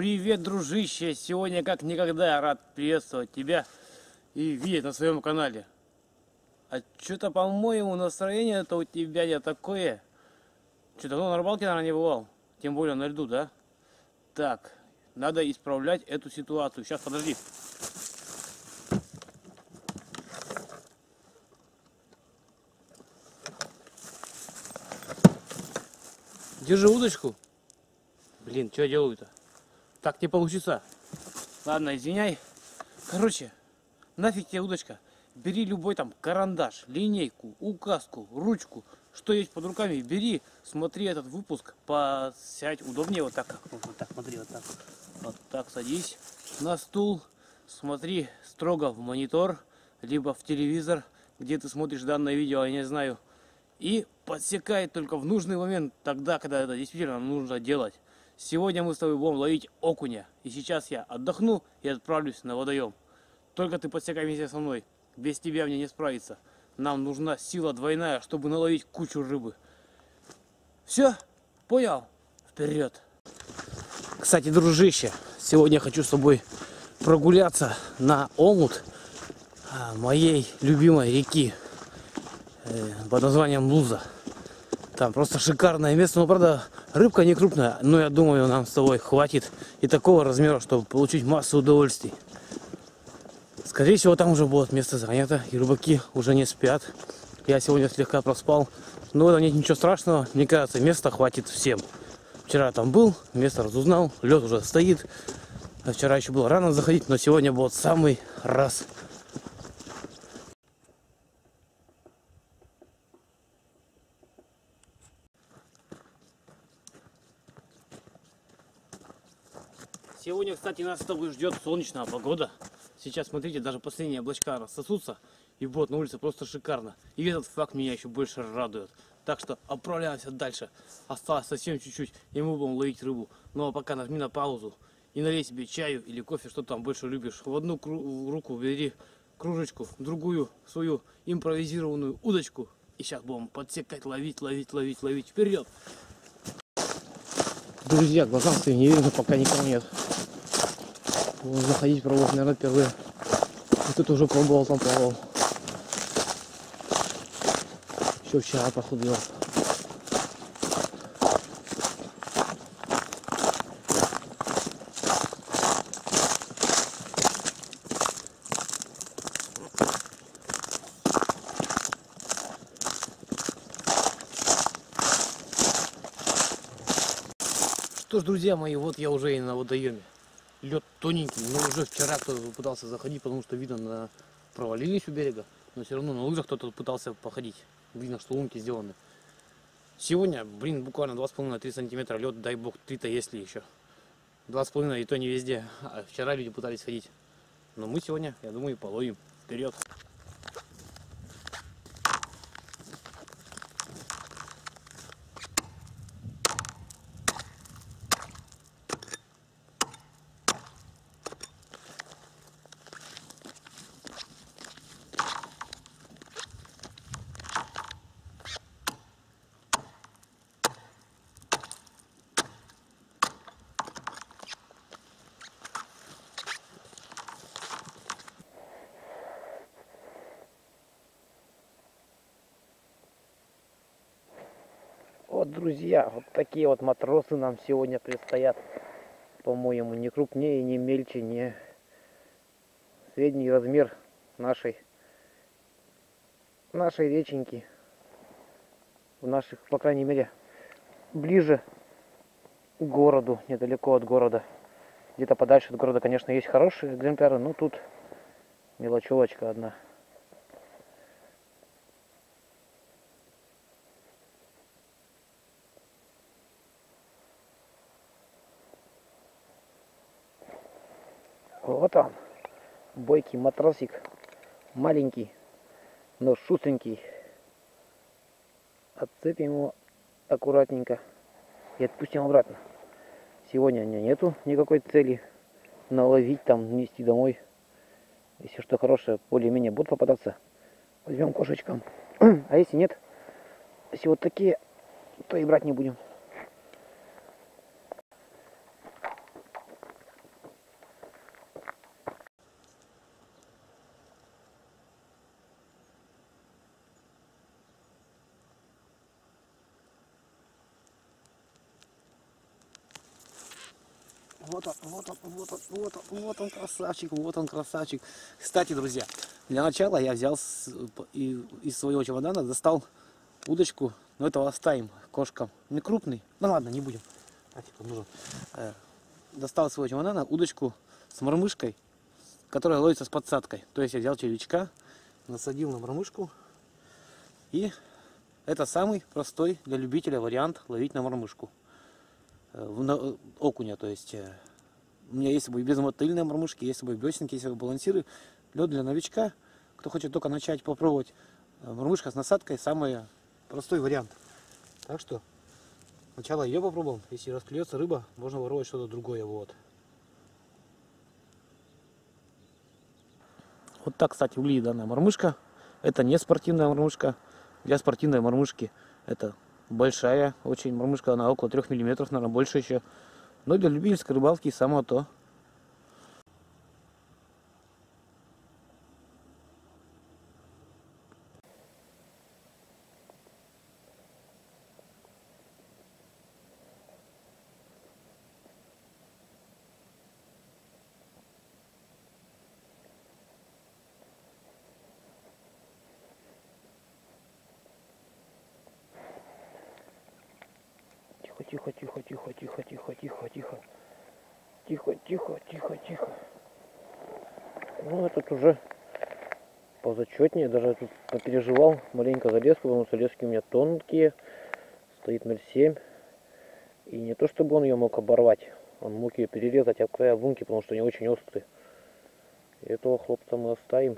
Привет, дружище! Сегодня как никогда рад приветствовать тебя и видеть на своем канале. А что-то, по-моему, настроение-то у тебя не такое. Что, давно на рыбалке, наверное, не бывал? Тем более на льду, да? Так, надо исправлять эту ситуацию. Сейчас, подожди. Держи удочку. Блин, что я делаю-то? Так не получится. Ладно, извиняй. Короче, нафиг тебе удочка. Бери любой там карандаш, линейку, указку, ручку, что есть под руками. Бери, смотри этот выпуск, сядь удобнее вот так. Вот так, смотри, вот так. Вот так садись на стул, смотри строго в монитор, либо в телевизор, где ты смотришь данное видео, я не знаю. И подсекай только в нужный момент, тогда, когда это действительно нужно делать. Сегодня мы с тобой будем ловить окуня. И сейчас я отдохну и отправлюсь на водоем. Только ты подсекай вместе со мной. Без тебя мне не справиться. Нам нужна сила двойная, чтобы наловить кучу рыбы. Все? Понял? Вперед! Кстати, дружище, сегодня я хочу с тобой прогуляться на омут моей любимой реки под названием Луза. Там просто шикарное место, но правда рыбка не крупная, но я думаю, нам с тобой хватит и такого размера, чтобы получить массу удовольствий. Скорее всего, там уже будет место занято, и рыбаки уже не спят. Я сегодня слегка проспал, но это нет ничего страшного, мне кажется, места хватит всем. Вчера там был, место разузнал, лед уже стоит. А вчера еще было рано заходить, но сегодня будет самый раз. Сегодня, кстати, нас с тобой ждет солнечная погода. Сейчас, смотрите, даже последние облачка рассосутся, и будет на улице просто шикарно. И этот факт меня еще больше радует. Так что отправляемся дальше. Осталось совсем чуть-чуть, и мы будем ловить рыбу. Ну а пока нажми на паузу и налей себе чаю или кофе, что там больше любишь. В одну руку бери кружечку, в другую свою импровизированную удочку. И сейчас будем подсекать, ловить. Вперед! Друзья, глазам своим не видно, пока никого нет. Буду заходить, пробовать, наверное, впервые. И тут уже пробовал, там плавал. Еще вчера походил. Что ж, друзья мои, вот я уже и на водоеме. Лед тоненький, но уже вчера кто-то пытался заходить, потому что видно, провалились у берега. Но все равно на лыжах кто-то пытался походить. Видно, что лунки сделаны. Сегодня, блин, буквально 2,5-3 сантиметра лед, дай бог, 3-то если еще. 2,5 и то не везде. А вчера люди пытались ходить. Но мы сегодня, я думаю, половим. Вперед! Вот, друзья, вот такие вот матросы нам сегодня предстоят. По-моему, не крупнее, не мельче, не средний размер нашей реченьки. В наших, по крайней мере, ближе к городу, недалеко от города. Где-то подальше от города, конечно, есть хорошие экземпляры, но тут мелочевочка одна. Вот он, бойкий матросик, маленький, но шустренький. Отцепим его аккуратненько и отпустим обратно. Сегодня у меня нету никакой цели наловить там, нести домой. Если что хорошее, более-менее будут попадаться, возьмем кошечком. А если нет, если вот такие, то и брать не будем. вот он красавчик, вот он красавчик. Кстати, друзья, для начала я взял из своего чемодана, достал удочку, но этого оставим кошкам. Не крупный, ну ладно, не будем. Нужен. Достал из своего чемодана удочку с мормышкой, которая ловится с подсадкой. То есть я взял червячка, насадил на мормышку, и это самый простой для любителя вариант ловить на мормышку. На окуня, то есть у меня есть бы безмотыльные мормышки, есть бы бесенки, есть бы балансиры. Лед для новичка, кто хочет только начать попробовать, мормышка с насадкой самый простой вариант. Так что сначала ее попробуем, если расклеется рыба, можно воровать что-то другое. Вот так, кстати, выглядит данная мормышка. Это не спортивная мормышка. Для спортивной мормышки это большая очень мормышка, она около 3 миллиметров, наверное, больше еще. Но для любительской рыбалки само то. Тихо, тихо, тихо, тихо, тихо, тихо, тихо. Тихо, тихо, тихо, тихо. Ну, этот уже позачетнее. Даже тут попереживал, маленько залез, потому что лески у меня тонкие. Стоит 0,7. И не то, чтобы он ее мог оборвать. Он мог ее перерезать об края лунки, потому что они очень острые. И этого хлопца мы оставим.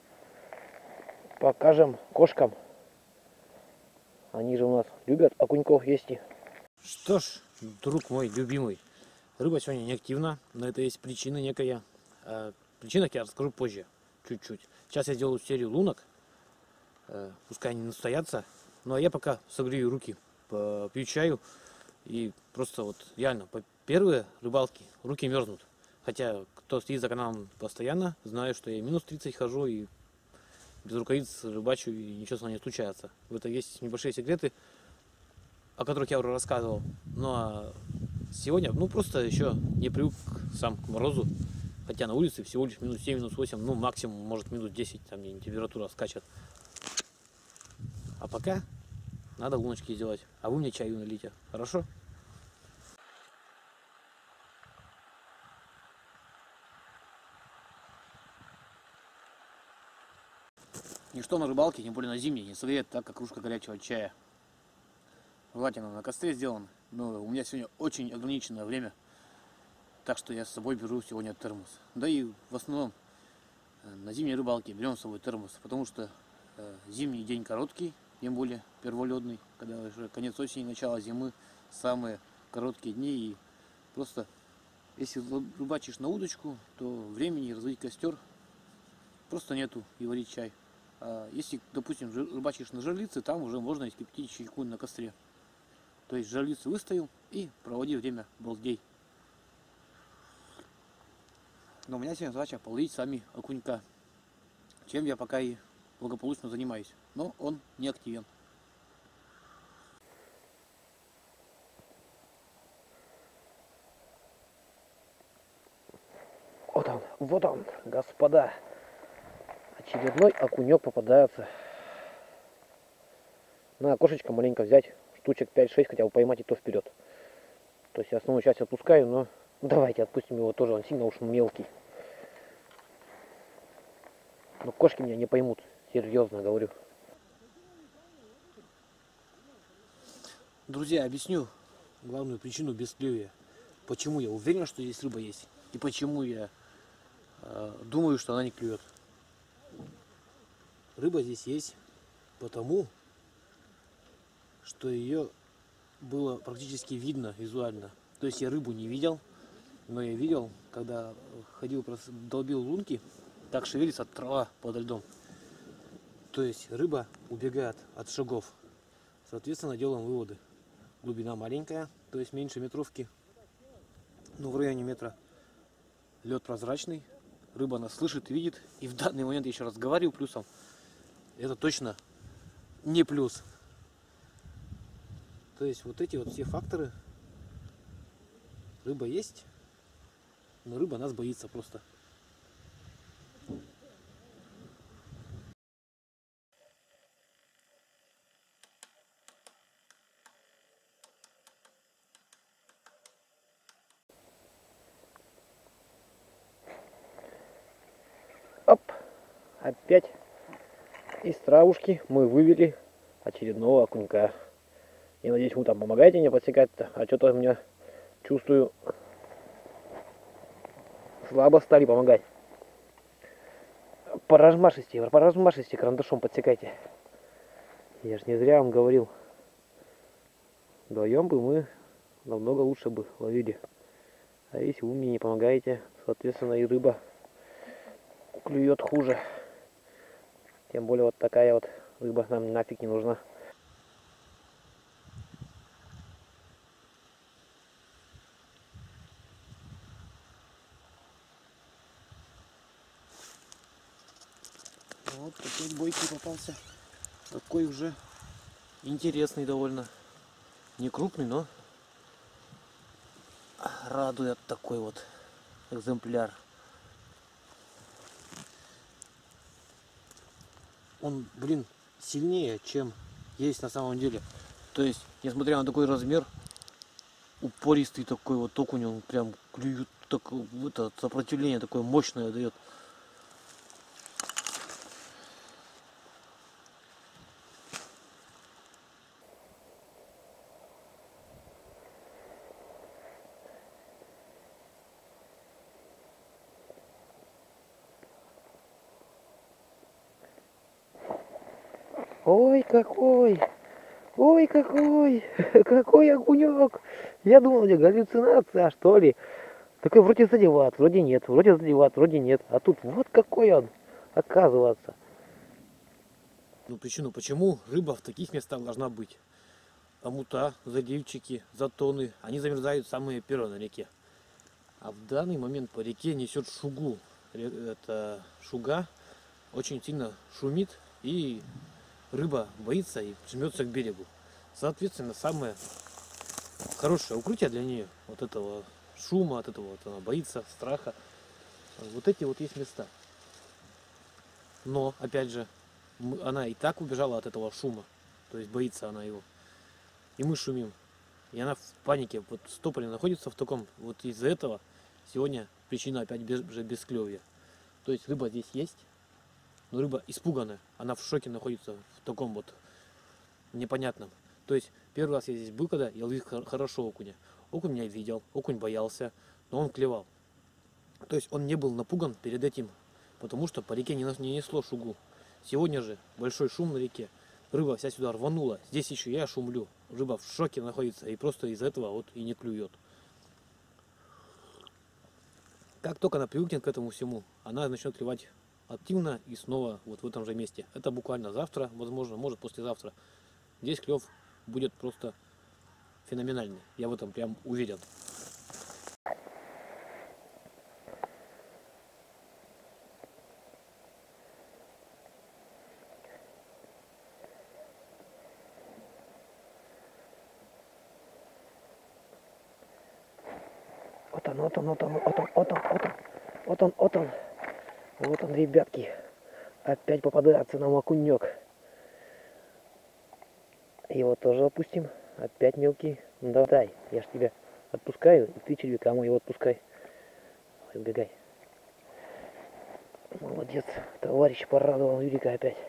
Покажем кошкам. Они же у нас любят окуньков есть. Что ж, друг мой любимый, рыба сегодня не активна, но это есть причина некая. Причинах я расскажу позже, чуть-чуть. Сейчас я сделаю серию лунок, пускай они настоятся. Ну а я пока согрею руки, пью чаю. И просто вот реально, по первые рыбалки руки мерзнут. Хотя, кто следит за каналом постоянно, знает, что я минус 30 хожу и без рукавиц рыбачу, и ничего с вами не случается. В этом есть небольшие секреты, о которых я уже рассказывал. Ну а сегодня, ну просто еще не привык сам к морозу. Хотя на улице всего лишь минус 7, минус 8, ну максимум может минус 10, там температура скачет. А пока надо луночки сделать. А вы мне чаю налейте, хорошо? Ничто на рыбалке, тем более на зимней, не согреет так, как кружка горячего чая. Желательно на костре сделан, но у меня сегодня очень ограниченное время, так что я с собой беру сегодня термос. Да и в основном на зимней рыбалке берем с собой термос, потому что зимний день короткий, тем более перволедный, когда уже конец осени, начало зимы, самые короткие дни, и просто если рыбачишь на удочку, то времени разводить костер просто нету и варить чай. А если, допустим, рыбачишь на жерлице, там уже можно искипятить чайку на костре. То есть жерлицу выставил и проводи время балдей. Но у меня сегодня задача половить сами окунька, чем я пока и благополучно занимаюсь. Но он не активен. Вот он, господа. Очередной окунек попадается. На окошечко маленько взять, штучек 5-6 хотя бы поймать, и то вперед. То есть я основную часть отпускаю, но давайте отпустим его тоже, он сильно уж мелкий. Но кошки меня не поймут, серьезно говорю. Друзья, объясню главную причину бесклевия. Почему я уверен, что здесь рыба есть, и почему я думаю, что она не клюет. Рыба здесь есть потому, что ее было практически видно визуально. То есть я рыбу не видел, но я видел, когда ходил, долбил лунки, как шевелится трава под льдом. То есть рыба убегает от шагов. Соответственно, делаем выводы. Глубина маленькая, то есть меньше метровки, но в районе метра. Лед прозрачный, рыба нас слышит, видит. И в данный момент, я еще раз говорю, плюсом, это точно не плюс. То есть вот эти вот все факторы. Рыба есть, Но рыба нас боится просто. Оп! Опять из травушки мы вывели очередного окунька. Я надеюсь, вы там помогаете мне подсекать-то, а что-то мне, чувствую, слабо стали помогать. Поразмашисте карандашом подсекайте. Я ж не зря вам говорил. Вдвоем бы мы намного лучше бы ловили. А если вы мне не помогаете, соответственно и рыба клюет хуже. Тем более вот такая вот рыба нам нафиг не нужна. Вот опять бойкий попался. Такой уже интересный довольно. Не крупный, но радует такой вот экземпляр. Он, блин, сильнее, чем есть на самом деле. То есть, несмотря на такой размер, упористый такой вот окунь, он прям клюет, так, это сопротивление такое мощное дает. Ой, какой! Ой, какой! Какой окунек! Я думал, у меня галлюцинация, что ли? Такой вроде задеват, вроде нет, вроде задеват, вроде нет. А тут вот какой он, оказывается. Ну причину, почему рыба в таких местах должна быть? Омута, заливчики, затоны, они замерзают самые первые на реке. А в данный момент по реке несет шугу. Это шуга очень сильно шумит, и рыба боится и жмется к берегу. Соответственно, самое хорошее укрытие для нее от этого шума, от этого вот она боится, страха. Вот эти вот есть места. Но, опять же, она и так убежала от этого шума. То есть боится она его. И мы шумим. И она в панике, вот в стопоре находится в таком. Вот из-за этого сегодня причина опять бесклевья. То есть рыба здесь есть, но рыба испуганная. Она в шоке находится в таком вот непонятном. То есть первый раз я здесь был, когда я ловил хорошо окуня. Окунь меня видел, окунь боялся, но он клевал. То есть он не был напуган перед этим, потому что по реке не несло шугу. Сегодня же большой шум на реке. Рыба вся сюда рванула. Здесь еще я шумлю. Рыба в шоке находится и просто из-за этого вот и не клюет. Как только она привыкнет к этому всему, она начнет клевать активно и снова вот в этом же месте. Это буквально завтра, возможно, может послезавтра. Здесь клев будет просто феноменальный. Я в этом прям уверен. Вот он, ребятки. Опять попадается нам окунек. Его тоже опустим. Опять мелкий. Ну давай, я ж тебя отпускаю, и ты червяка моего отпускай. Убегай. Молодец, товарищ порадовал Юрика опять.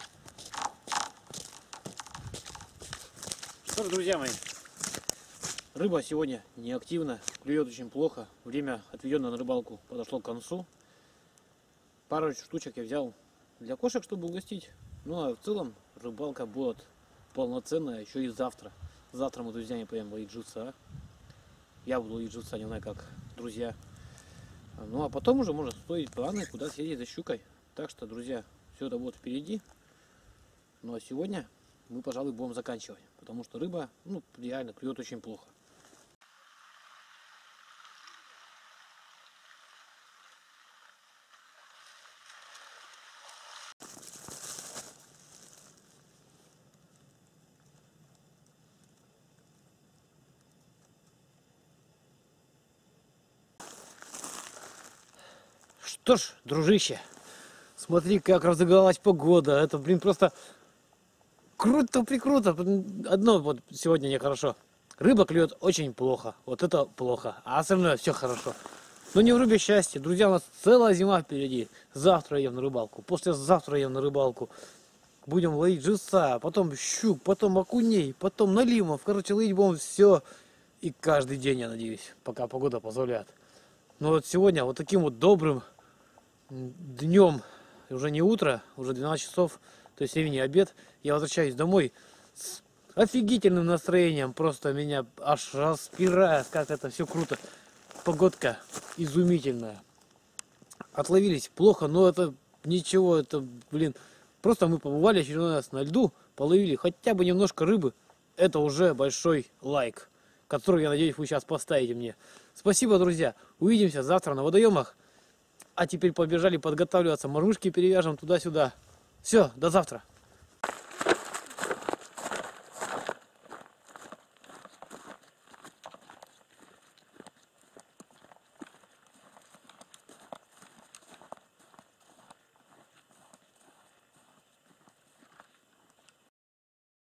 Что ж, друзья мои, Рыба сегодня неактивна, клюет очень плохо. Время, отведенное на рыбалку, подошло к концу. Пару штучек я взял для кошек, чтобы угостить. Ну а в целом рыбалка будет полноценная еще и завтра. Завтра мы, друзья, не пойдем ловить живца. Я буду ловить живца, не знаю как, друзья. Ну а потом уже можно строить планы, куда съездить за щукой. Так что, друзья, все это будет впереди. Ну а сегодня мы, пожалуй, будем заканчивать. Потому что рыба, ну, реально клюет очень плохо. Что ж, дружище, смотри, как разыгралась погода. Это, блин, просто круто-прикруто. Одно вот сегодня нехорошо. Рыба клюет очень плохо. Вот это плохо. А остальное все хорошо. Но не в рыбе счастье. Друзья, у нас целая зима впереди. Завтра едем на рыбалку. Послезавтра едем на рыбалку. Будем ловить живца, потом щук, потом окуней, потом налимов. Короче, ловить будем все. И каждый день, я надеюсь, пока погода позволяет. Но вот сегодня вот таким вот добрым днем, уже не утро, уже 12 часов, то есть зимний обед, я возвращаюсь домой с офигительным настроением, просто меня аж распирает, как это все круто. Погодка изумительная. Отловились плохо, но это ничего, это, блин, просто мы побывали очередной раз на льду, половили хотя бы немножко рыбы, это уже большой лайк, который, я надеюсь, вы сейчас поставите мне. Спасибо, друзья, увидимся завтра на водоемах. А теперь побежали подготавливаться, мормышки перевяжем туда-сюда. Все, до завтра.